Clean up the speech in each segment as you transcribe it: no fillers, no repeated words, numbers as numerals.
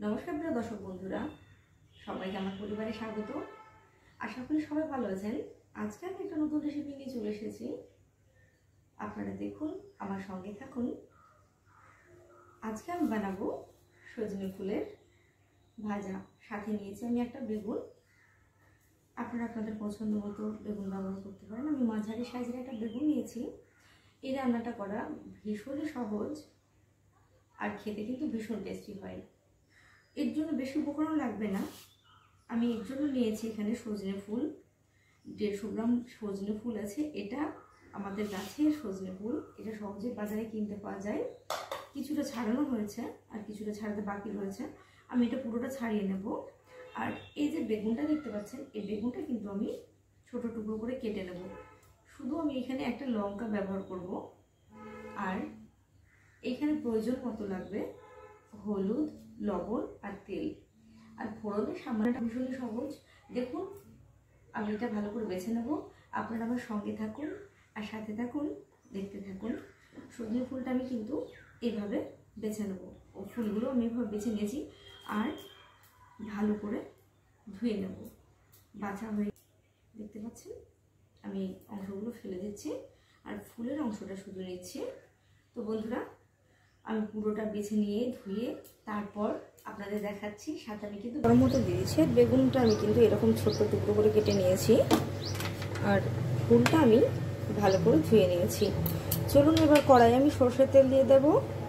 নমস্কার প্রিয় দর্শক বন্ধুরা, সবাইকে আমার পরিবারে স্বাগত। আশা করি সবাই ভালো আছেন। আজকে আমি একটা নতুন রেসিপি নিয়ে চলে এসেছি। আপনারা দেখুন, আমার সঙ্গে থাকুন। আজকে আমি বানাবো সজনে ফুলের ভাজা। সাথে নিয়েছি আমি একটা বেগুন। আপনারা আপনাদের পছন্দ মতো বেগুন ব্যবহার করতে পারেন। আমি মাঝারি সাইজের একটা বেগুন নিয়েছি। এই রান্নাটা করা ভীষণই সহজ আর খেতে কিন্তু ভীষণ টেস্টি হয়। এর জন্য বেশি উপকরণ লাগবে না। আমি এর জন্য নিয়েছি এখানে সজনে ফুল, 150 গ্রাম সজনে ফুল আছে। এটা আমাদের গাছের সজনে ফুল, এটা সহজে বাজারে কিনতে পাওয়া যায়। কিছুটা ছাড়ানো হয়েছে আর কিছুটা ছাড়াতে বাকি রয়েছে। আমি এটা পুরোটা ছাড়িয়ে নেব। আর এই যে বেগুনটা দেখতে পাচ্ছেন, এই বেগুনটা কিন্তু আমি ছোট টুকরো করে কেটে নেব। শুধু আমি এখানে একটা লঙ্কা ব্যবহার করব। আর এখানে প্রয়োজন মতো লাগবে হলুদ, লবণ আর তেল। আর ফোড়নের সামানটা ভীষণই সহজ। দেখুন, আমি এটা ভালো করে বেছে নেব। আপনারা আমার সঙ্গে থাকুন আর সাথে থাকুন, দেখতে থাকুন। সজনে ফুলটা আমি কিন্তু এইভাবে বেছে নেব। ও ফুলগুলো আমি এভাবে বেছে নিয়েছি আর ভালো করে ধুয়ে নেব। বাছা হয়ে দেখতে পাচ্ছেন, আমি অংশগুলো ফেলে দিচ্ছি আর ফুলের অংশটা শুধু নিচ্ছি। তো বন্ধুরা, আমি পুরোটা বেছে নিয়ে ধুয়ে তারপর আপনাদের দেখাচ্ছি। সাথে আমি কিন্তু গরম মতো দিয়েছি। বেগুনটা আমি কিন্তু এরকম ছোট্ট টুকরো করে কেটে নিয়েছি আর ফুলটা আমি ভালো করে ধুয়ে নিয়েছি। চলুন এবার কড়াই আমি সরষের তেল দিয়ে দেব।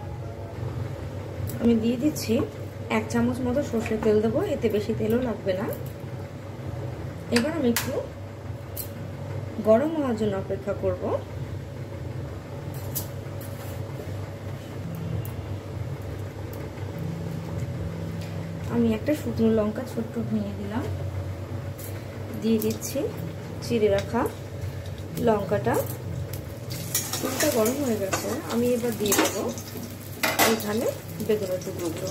আমি দিয়ে দিচ্ছি 1 চামচ মতো সরষের তেল দেবো, এতে বেশি তেলও লাগবে না। এবার আমি একটু গরম হওয়ার জন্য অপেক্ষা করব। আমি একটা শুকনো লঙ্কা ছোট্ট ভেঙে দিলাম, দিয়ে দিচ্ছি চিড়ে রাখা লঙ্কাটা। তেলটা গরম হয়ে গেছে, আমি এবার দিয়ে দেবো এখানে বেগুনের টুকরোগুলো।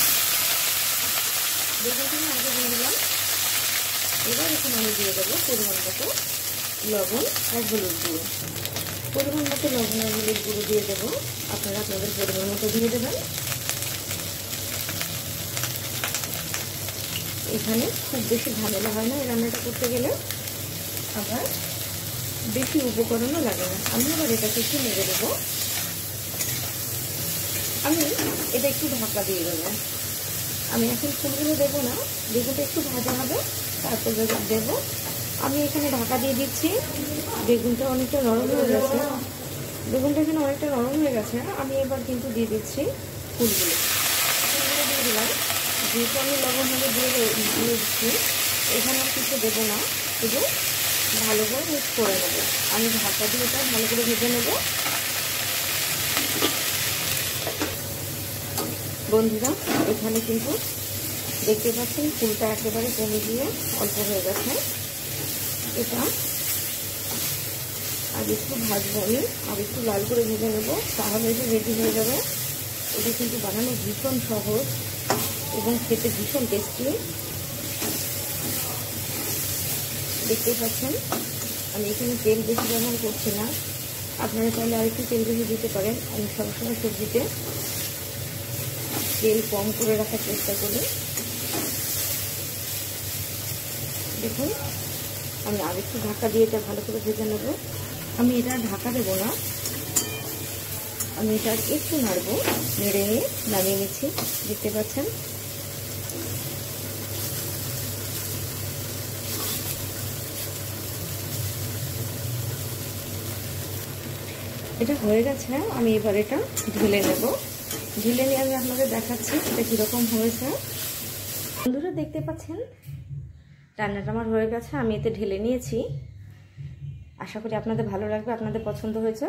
বেগুনগুলো আগে দিয়ে দিলাম। এবার এখানে আমি দিয়ে দেবো পরিমাণ মতো লবণ আর হলুদ গুঁড়ো। পরিমাণ মতো লবণ আর হলুদ গুঁড়ো দিয়ে দেবো। আপনারা আপনাদের পরিমাণ মতো দিয়ে দেবেন। এখানে খুব বেশি ঝামেলা হয় না এই রান্নাটা করতে গেলে, আবার বেশি উপকরণও লাগে না। আমি আবার এটাকে একটু নেড়ে দেবো। আমি এটা একটু ঢাকা দিয়ে দেবো। আমি এখন ফুলগুলো দেবো না, বেগুনটা একটু ভাজা হবে তারপর দেবো। আমি এখানে ঢাকা দিয়ে দিচ্ছি। বেগুনটা অনেকটা নরম হয়ে গেছে। বেগুনটা এখানে অনেকটা নরম হয়ে গেছে। আমি এবার কিন্তু দিয়ে দিচ্ছি ফুলগুলো দিয়ে দিলাম। যেহেতু আমি লবণ হলে দিয়ে দিচ্ছি, এখানে আর কিছু দেবো না, শুধু ভালো করে মিক্স করে নেবো। আমি ঢাকা দিয়ে এটা ভালো করে ভেজে নেব। বন্ধুরা, এখানে কিন্তু দেখতে পাচ্ছেন ফুলটা একেবারে কমে গিয়ে অল্প হয়ে গেছে। এটা আর একটু ভাজবো, আমি আর একটু লাল করে ভেজে নেবো, তাহলে এটা রেডি হয়ে যাবে। এটা কিন্তু বানানো ভীষণ সহজ এবং খেতে ভীষণ টেস্টি। দেখতে পাচ্ছেন আমি এখানে তেল বেশি ব্যবহার করছি না। আপনারা চাইলে আরেকটু তেল বেশি দিতে পারেন। আমি সবসময় সবজিতে তেল কম করে রাখার চেষ্টা করি। দেখুন, আমি আরেকটু ঢাকা দিয়ে এটা ভালো করে ভেজে নেব। আমি এটা ঢাকা দেবো না, আমি এটা একটু নাড়বো। নেড়ে নিয়ে নামিয়ে নিচ্ছি। দেখতে পাচ্ছেন এটা হয়ে গেছে। আমি এবার এটা ঢেলে নেব। ঢেলে নিয়ে আমি আপনাদের দেখাচ্ছি এটা কীরকম হয়েছে। বন্ধুরা, দেখতে পাচ্ছেন রান্নাটা আমার হয়ে গেছে। আমি এতে ঢেলে নিয়েছি। আশা করি আপনাদের ভালো লাগবে, আপনাদের পছন্দ হয়েছে।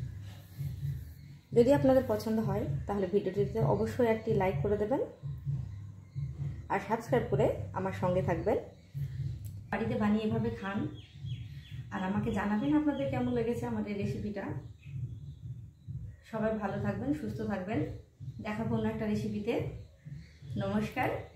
যদি আপনাদের পছন্দ হয় তাহলে ভিডিওটিতে অবশ্যই একটি লাইক করে দেবেন আর সাবস্ক্রাইব করে আমার সঙ্গে থাকবেন। বাড়িতে বানিয়ে এভাবে খান আর আমাকে জানাবেন আপনাদের কেমন লেগেছে আমার এই রেসিপিটা। সবাই ভালো থাকবেন, সুস্থ থাকবেন। দেখাবো অন্য একটা রেসিপিতে। নমস্কার।